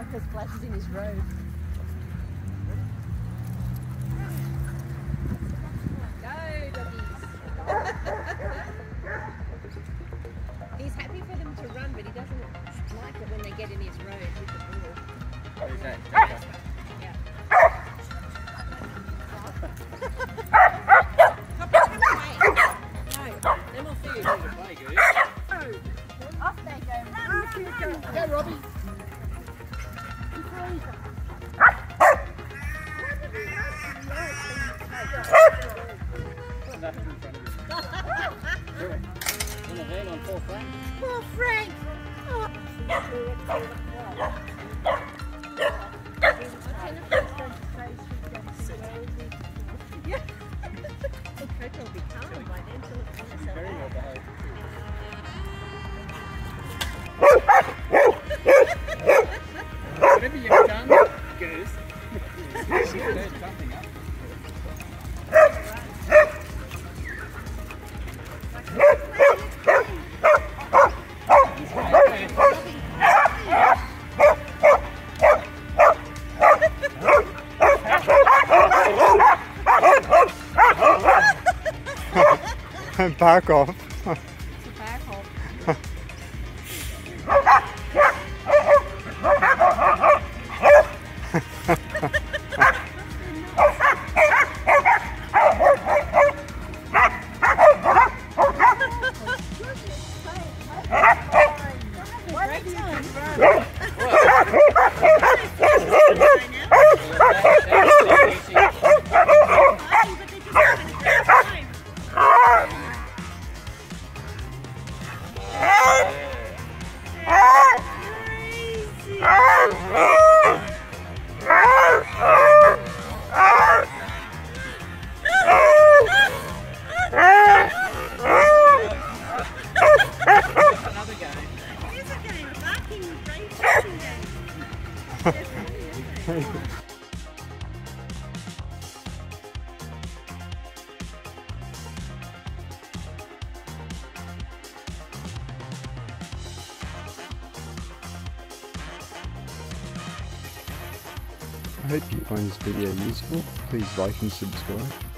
Because Flash is in his road. Go, doggies. He's happy for them to run, but he doesn't like it when they get in his road with the ball. Who's that? Yeah. No more food. Off they go. Run. Go, Robbie. In the van on poor Frank. Poor Frank. Oh. Yeah. Coco will be calm by then till it's on itself. Very well behaved. Whatever you've done, Goose. She's heard something up. Back off. It's a back off. I hope you find this video useful. Please like and subscribe.